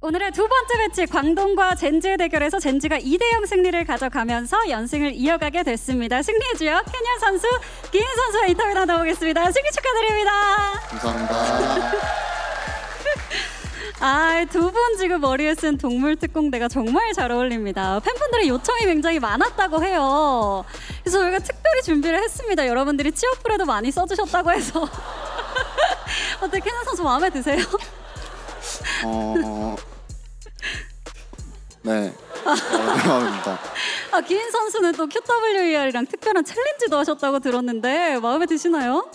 오늘의 두 번째 매치 광동과 젠지의 대결에서 젠지가 2대0 승리를 가져가면서 연승을 이어가게 됐습니다. 승리의 주역 캐년 선수, 기인 선수의 인터뷰 나눠보겠습니다. 승리 축하드립니다. 감사합니다. 두 분 지금 머리에 쓴 동물 특공대가 정말 잘 어울립니다. 팬분들의 요청이 굉장히 많았다고 해요. 그래서 저희가 특별히 준비를 했습니다. 여러분들이 취업풀에도 많이 써주셨다고 해서 어떻게 캐년 선수 마음에 드세요? 네. 마음입니다. 기인 선수는 또 QWER이랑 특별한 챌린지도 하셨다고 들었는데 마음에 드시나요?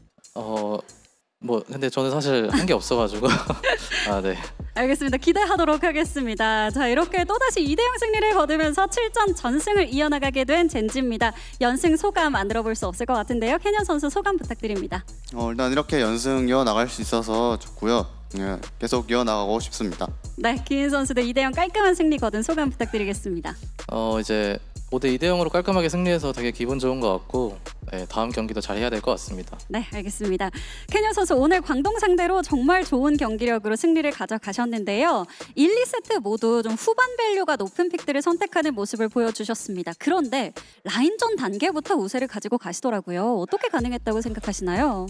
근데 저는 사실 한 게 없어가지고 네. 알겠습니다. 기대하도록 하겠습니다. 자, 이렇게 또다시 2대0 승리를 거두면서 7전 전승을 이어나가게 된 젠지입니다. 연승 소감 안 들어볼 수 없을 것 같은데요. 캐년 선수 소감 부탁드립니다. 일단 이렇게 연승 이어나갈 수 있어서 좋고요. 네, 계속 이어나가고 싶습니다. 네, 기인 선수도 2대0 깔끔한 승리 거둔 소감 부탁드리겠습니다. 이제 5대2대0으로 깔끔하게 승리해서 되게 기분 좋은 것 같고 다음 경기도 잘 해야 될 것 같습니다. 네, 알겠습니다. 캐년 선수 오늘 광동 상대로 정말 좋은 경기력으로 승리를 가져가셨는데요. 1, 2세트 모두 좀 후반 밸류가 높은 픽들을 선택하는 모습을 보여주셨습니다. 그런데 라인전 단계부터 우세를 가지고 가시더라고요. 어떻게 가능했다고 생각하시나요?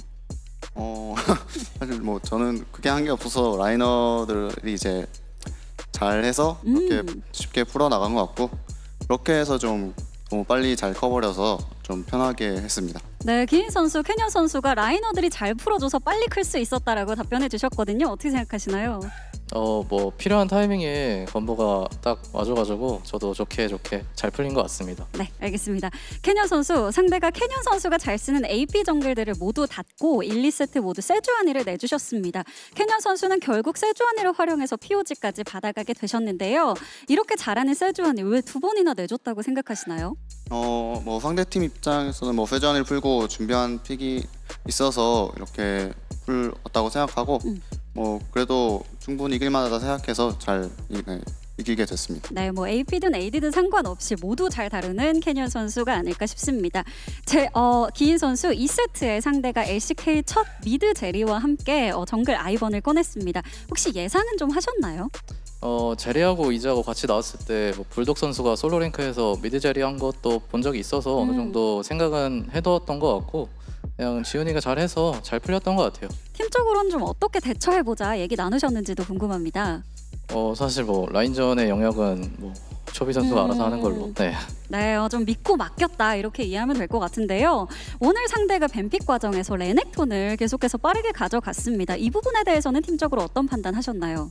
사실 저는 그게 한 게 없어서 라이너들이 이제 잘해서 이렇게 쉽게 풀어 나간 것 같고 그렇게 해서 좀 너무 빨리 잘 커버려서 좀 편하게 했습니다. 네, 기인 선수, 캐년 선수가 라이너들이 잘 풀어줘서 빨리 클 수 있었다라고 답변해 주셨거든요. 어떻게 생각하시나요? 필요한 타이밍에 건보가 딱 와줘가지고 저도 좋게 잘 풀린 것 같습니다. 네, 알겠습니다. 캐년 선수, 상대가 캐년 선수가 잘 쓰는 AP 정글들을 모두 닫고 1, 2세트 모두 세주아니를 내주셨습니다. 캐년 선수는 결국 세주아니를 활용해서 POG까지 받아가게 되셨는데요. 이렇게 잘하는 세주아니 왜 두 번이나 내줬다고 생각하시나요? 상대팀 입장에서는 세주아니를 풀고 준비한 픽이 있어서 이렇게 풀었다고 생각하고 그래도 충분히 이길 만하다 생각해서 잘 이기게 됐습니다. 네, AP든 AD든 상관없이 모두 잘 다루는 캐년 선수가 아닐까 싶습니다. 기인 선수 2세트의 상대가 LCK 첫 미드 제리와 함께 정글 아이번을 꺼냈습니다. 혹시 예상은 좀 하셨나요? 제리하고 이즈하고 같이 나왔을 때 불독 선수가 솔로 랭크에서 미드 제리 한 것도 본 적이 있어서 어느 정도 생각은 해뒀던 것 같고 그냥 지훈이가 잘해서 잘 풀렸던 것 같아요. 팀적으로는 좀 어떻게 대처해보자 얘기 나누셨는지도 궁금합니다. 사실 라인전의 영역은 초비 선수가 알아서 하는 걸로. 네, 좀 믿고 맡겼다 이렇게 이해하면 될 것 같은데요. 오늘 상대가 뱀픽 과정에서 레넥톤을 계속해서 빠르게 가져갔습니다. 이 부분에 대해서는 팀적으로 어떤 판단하셨나요?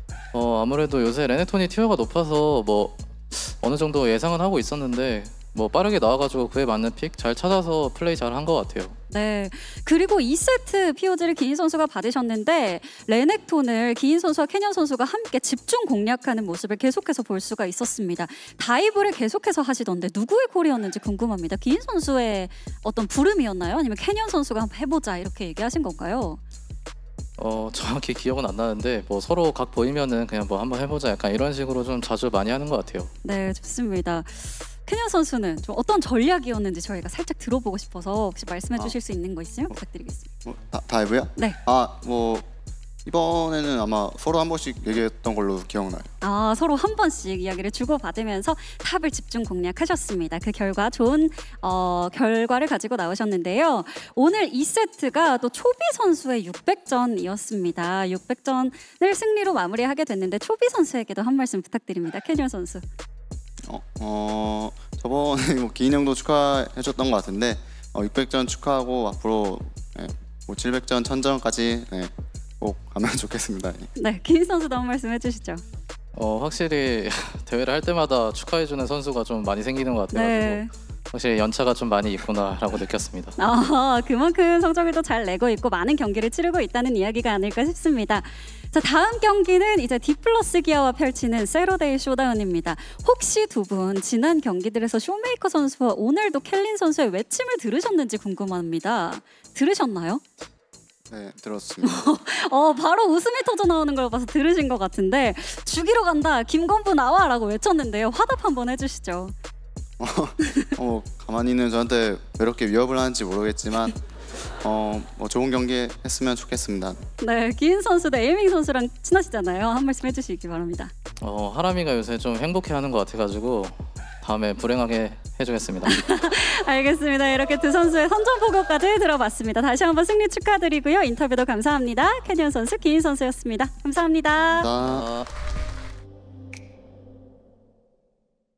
아무래도 요새 레넥톤이 티어가 높아서 어느 정도 예상은 하고 있었는데 빠르게 나와가지고 그에 맞는 픽 잘 찾아서 플레이 잘 한 것 같아요. 네, 그리고 2세트 POG를 기인 선수가 받으셨는데 레넥톤을 기인 선수와 캐년 선수가 함께 집중 공략하는 모습을 계속해서 볼 수가 있었습니다. 다이브를 계속해서 하시던데 누구의 콜이었는지 궁금합니다. 기인 선수의 어떤 부름이었나요? 아니면 캐년 선수가 한번 해보자 이렇게 얘기하신 건가요? 정확히 기억은 안 나는데 서로 각 보이면은 그냥 한번 해보자 약간 이런 식으로 좀 자주 많이 하는 것 같아요. 네, 좋습니다. 캐년 선수는 좀 어떤 전략이었는지 저희가 살짝 들어보고 싶어서 혹시 말씀해 주실 수 있는 거 있으면 부탁드리겠습니다. 다이브요? 네. 이번에는 아마 서로 한 번씩 얘기했던 걸로 기억나요. 서로 한 번씩 이야기를 주고받으면서 탑을 집중 공략하셨습니다. 그 결과 좋은 결과를 가지고 나오셨는데요. 오늘 2세트가 또 초비 선수의 600전이었습니다. 600전을 승리로 마무리하게 됐는데 초비 선수에게도 한 말씀 부탁드립니다. 캐년 선수. 저번에 기인 형도 축하해줬던 것 같은데 600전 축하하고 앞으로 700전, 1000전까지 꼭 가면 좋겠습니다. 네, 기인 선수도 한 말씀 해주시죠. 확실히 대회를 할 때마다 축하해주는 선수가 좀 많이 생기는 것 같아가지고 확실히 연차가 좀 많이 있구나라고 느꼈습니다. 그만큼 성적을 또 잘 내고 있고 많은 경기를 치르고 있다는 이야기가 아닐까 싶습니다. 자, 다음 경기는 이제 디플러스 기아와 펼치는 세러데이 쇼다운입니다. 혹시 두 분 지난 경기들에서 쇼메이커 선수와 오늘도 켈린 선수의 외침을 들으셨는지 궁금합니다. 들으셨나요? 네, 들었습니다. 바로 웃음이 터져 나오는 걸 봐서 들으신 것 같은데 죽이러 간다, 김건부 나와 라고 외쳤는데요. 화답 한번 해주시죠. 가만히 있는 저한테 왜 이렇게 위협을 하는지 모르겠지만 뭐 좋은 경기 했으면 좋겠습니다. 네, 기인 선수 대 에이밍 선수랑 친하시잖아요. 한 말씀 해주시기 바랍니다. 하람이가 요새 좀 행복해하는 것 같아가지고 다음에 불행하게 해주겠습니다. 알겠습니다. 이렇게 두 선수의 선전포고까지 들어봤습니다. 다시 한번 승리 축하드리고요. 인터뷰도 감사합니다. 캐니언 선수, 기인 선수였습니다. 감사합니다. 감사합니다.